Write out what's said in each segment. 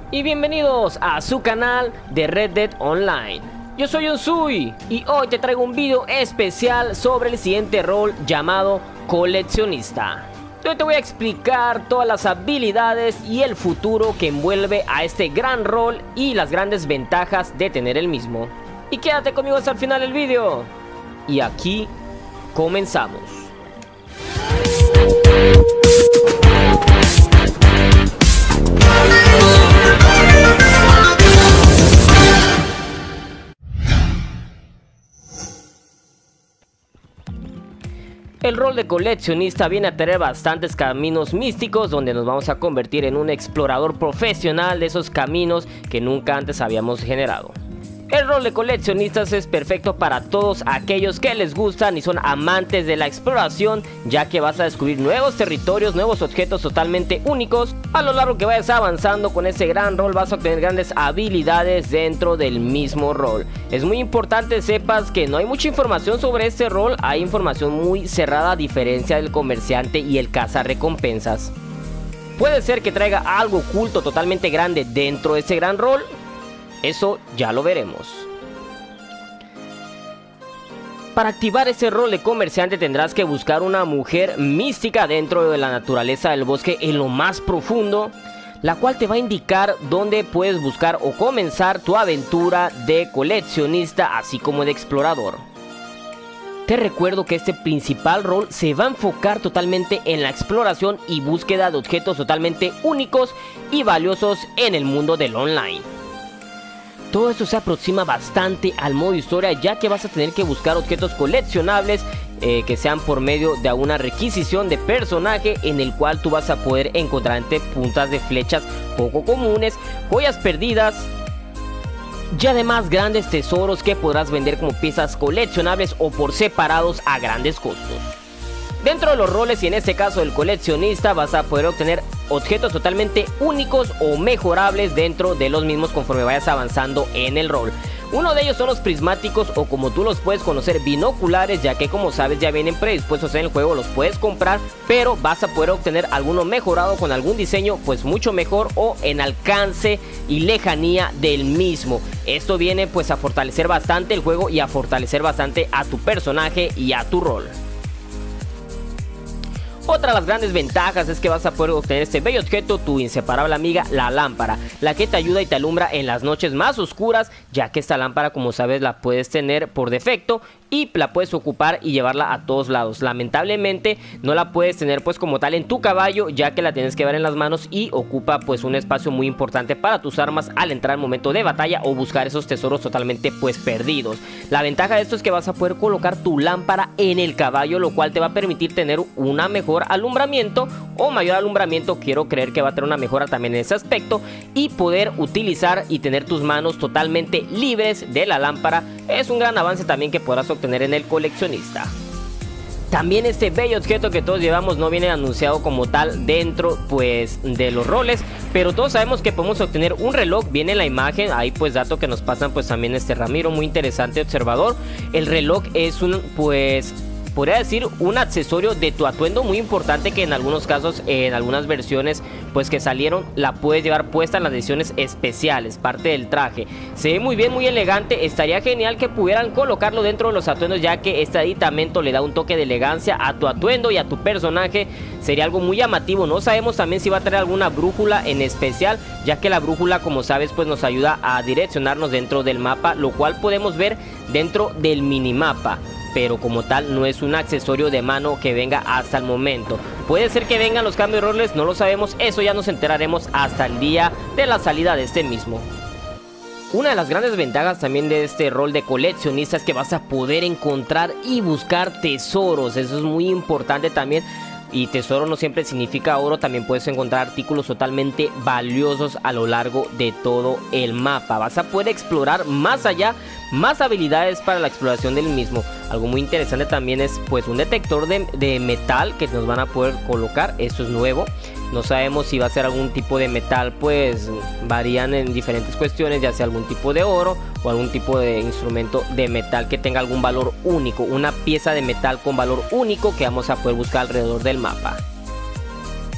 Y bienvenidos a su canal de Red Dead Online. Yo soy Unsui y hoy te traigo un video especial sobre el siguiente rol llamado Coleccionista. Yo te voy a explicar todas las habilidades y el futuro que envuelve a este gran rol y las grandes ventajas de tener el mismo. Y quédate conmigo hasta el final del video. Y aquí comenzamos. El rol de coleccionista viene a tener bastantes caminos místicos donde nos vamos a convertir en un explorador profesional de esos caminos que nunca antes habíamos generado. El rol de coleccionistas es perfecto para todos aquellos que les gustan y son amantes de la exploración, ya que vas a descubrir nuevos territorios, nuevos objetos totalmente únicos. A lo largo que vayas avanzando con este gran rol vas a obtener grandes habilidades dentro del mismo rol. Es muy importante sepas que no hay mucha información sobre este rol, hay información muy cerrada a diferencia del comerciante y el cazarrecompensas. Puede ser que traiga algo oculto totalmente grande dentro de este gran rol. Eso ya lo veremos. Para activar este rol de comerciante tendrás que buscar una mujer mística dentro de la naturaleza del bosque en lo más profundo, la cual te va a indicar dónde puedes buscar o comenzar tu aventura de coleccionista así como de explorador. Te recuerdo que este principal rol se va a enfocar totalmente en la exploración y búsqueda de objetos totalmente únicos y valiosos en el mundo del online. Todo esto se aproxima bastante al modo historia, ya que vas a tener que buscar objetos coleccionables que sean por medio de una requisición de personaje, en el cual tú vas a poder encontrar entre puntas de flechas poco comunes, joyas perdidas y además grandes tesoros que podrás vender como piezas coleccionables o por separados a grandes costos. Dentro de los roles y en este caso el coleccionista vas a poder obtener objetos totalmente únicos o mejorables dentro de los mismos conforme vayas avanzando en el rol. Uno de ellos son los prismáticos o como tú los puedes conocer binoculares, ya que como sabes ya vienen predispuestos en el juego, los puedes comprar, pero vas a poder obtener alguno mejorado con algún diseño pues mucho mejor o en alcance y lejanía del mismo. Esto viene pues a fortalecer bastante el juego y a fortalecer bastante a tu personaje y a tu rol. Otra de las grandes ventajas es que vas a poder obtener este bello objeto, tu inseparable amiga, la lámpara, la que te ayuda y te alumbra en las noches más oscuras, ya que esta lámpara, como sabes, la puedes tener por defecto y la puedes ocupar y llevarla a todos lados. Lamentablemente no la puedes tener pues como tal en tu caballo, ya que la tienes que llevar en las manos y ocupa pues un espacio muy importante para tus armas al entrar al momento de batalla o buscar esos tesoros totalmente pues perdidos. La ventaja de esto es que vas a poder colocar tu lámpara en el caballo, lo cual te va a permitir tener una mejor alumbramiento o mayor alumbramiento. Quiero creer que va a tener una mejora también en ese aspecto y poder utilizar y tener tus manos totalmente libres de la lámpara. Es un gran avance también que podrás obtener en el coleccionista. También este bello objeto que todos llevamos no viene anunciado como tal dentro pues de los roles, pero todos sabemos que podemos obtener un reloj, viene en la imagen, ahí pues dato que nos pasan pues también Ramiro, muy interesante observador. El reloj es un pues podría decir un accesorio de tu atuendo muy importante que en algunos casos, en algunas versiones pues que salieron, la puedes llevar puesta en las ediciones especiales, parte del traje. Se ve muy bien, muy elegante, estaría genial que pudieran colocarlo dentro de los atuendos, ya que este aditamento le da un toque de elegancia a tu atuendo y a tu personaje. Sería algo muy llamativo. No sabemos también si va a traer alguna brújula en especial, ya que la brújula, como sabes, pues nos ayuda a direccionarnos dentro del mapa, lo cual podemos ver dentro del minimapa, pero como tal no es un accesorio de mano que venga hasta el momento. Puede ser que vengan los cambios de roles, no lo sabemos, eso ya nos enteraremos hasta el día de la salida de este mismo. Una de las grandes ventajas también de este rol de coleccionista es que vas a poder encontrar y buscar tesoros, eso es muy importante también. Y tesoro no siempre significa oro, también puedes encontrar artículos totalmente valiosos a lo largo de todo el mapa. Vas a poder explorar más allá, más habilidades para la exploración del mismo. Algo muy interesante también es pues un detector de metal que nos van a poder colocar, esto es nuevo. No sabemos si va a ser algún tipo de metal, pues varían en diferentes cuestiones, ya sea algún tipo de oro o algún tipo de instrumento de metal que tenga algún valor único, una pieza de metal con valor único que vamos a poder buscar alrededor del mapa.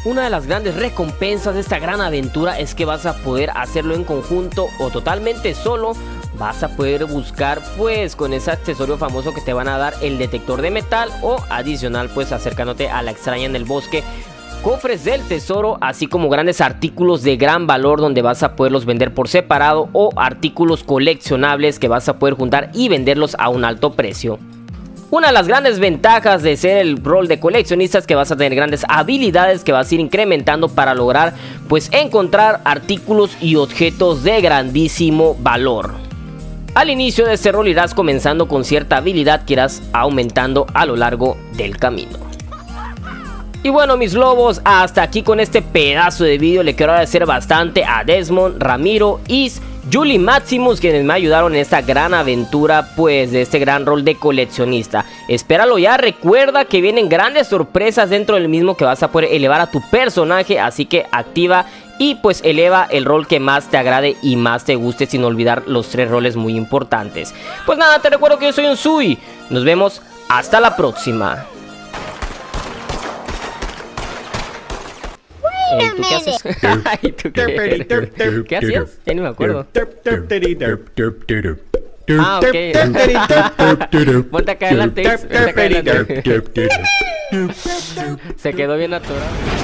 Una de las grandes recompensas de esta gran aventura es que vas a poder hacerlo en conjunto o totalmente solo. Vas a poder buscar pues con ese accesorio famoso que te van a dar, el detector de metal, o adicional pues acercándote a la extraña en el bosque, cofres del tesoro, así como grandes artículos de gran valor donde vas a poderlos vender por separado, o artículos coleccionables que vas a poder juntar y venderlos a un alto precio. Una de las grandes ventajas de ser el rol de coleccionista es que vas a tener grandes habilidades que vas a ir incrementando para lograr pues encontrar artículos y objetos de grandísimo valor. Al inicio de este rol irás comenzando con cierta habilidad que irás aumentando a lo largo del camino. Y bueno, mis lobos, hasta aquí con este pedazo de vídeo. Le quiero agradecer bastante a Desmond, Ramiro, Is, Julie, Maximus, quienes me ayudaron en esta gran aventura, pues de este gran rol de coleccionista. Espéralo ya, recuerda que vienen grandes sorpresas dentro del mismo que vas a poder elevar a tu personaje, así que activa y pues eleva el rol que más te agrade y más te guste, sin olvidar los 3 roles muy importantes. Pues nada, te recuerdo que yo soy Unsui, nos vemos hasta la próxima. ¿Tú qué haces? Ay, ¿tú qué hacías? Ya ni me acuerdo. Ah, ok. Ponte acá adelante. Se quedó bien atorado.